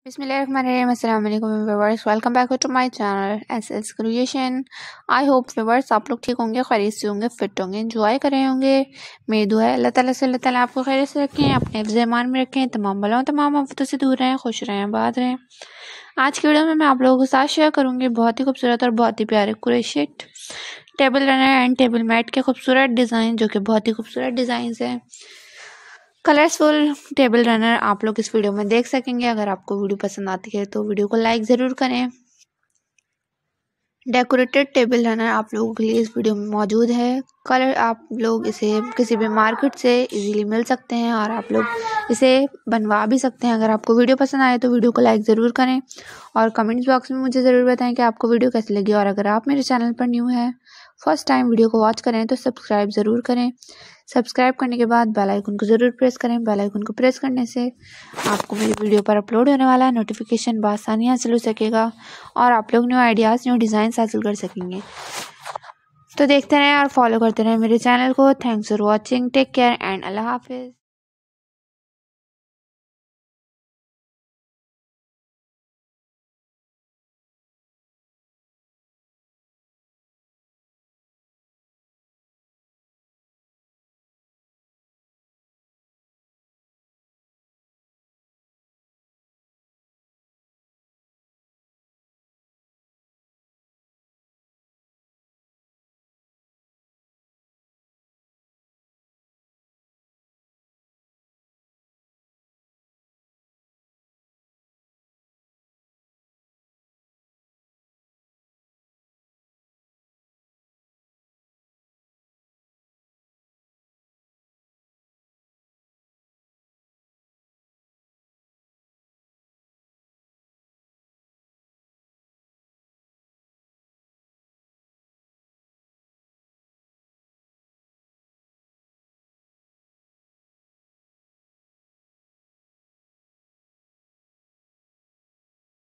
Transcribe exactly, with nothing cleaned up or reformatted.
Bismillahirrahmanirrahim. Assalamu alaikum viewers, welcome back to my channel S S creation. I hope viewers आप लोग ठीक होंगे, खैरियत से होंगे, फिट होंगे, एंजॉय कर रहे होंगे। मेरी दुआ है अल्लाह ताला से अल्लाह ताला आपको खैरियत से रखें, अपने हिफ्ज़ ईमान में रखें, तमाम बलाओं तमाम आफतों से दूर रहें, खुश रहें, आबाद रहें। आज की वीडियो में मैं आप लोगों के साथ शेयर करूँगी बहुत ही खूबसूरत और बहुत ही प्यारे crochet table runner and table mat के खूबसूरत डिज़ाइन, जो कि बहुत ही खूबसूरत डिज़ाइन हैं। कलरफुल टेबल रनर आप लोग इस वीडियो में देख सकेंगे। अगर आपको वीडियो पसंद आती है तो वीडियो को लाइक ज़रूर करें। डेकोरेटेड टेबल रनर आप लोगों के लिए इस वीडियो में मौजूद है। कलर आप लोग इसे किसी भी मार्केट से इजीली मिल सकते हैं और आप लोग इसे बनवा भी सकते हैं। अगर आपको वीडियो पसंद आए तो वीडियो को लाइक ज़रूर करें और कमेंट्स बॉक्स में मुझे ज़रूर बताएं कि आपको वीडियो कैसी लगी। और अगर आप मेरे चैनल पर न्यू हैं, फर्स्ट टाइम वीडियो को वॉच करें तो सब्सक्राइब ज़रूर करें। सब्सक्राइब करने के बाद बेल आइकन को ज़रूर प्रेस करें। बेल आइकन को प्रेस करने से आपको मेरी वीडियो पर अपलोड होने वाला नोटिफिकेशन बआसानी हासिल हो सकेगा और आप लोग न्यू आइडियाज़, न्यू डिज़ाइन हासिल कर सकेंगे। तो देखते रहें और फॉलो करते रहें मेरे चैनल को। Thanks for watching, take care and अल्लाह हाफिज़।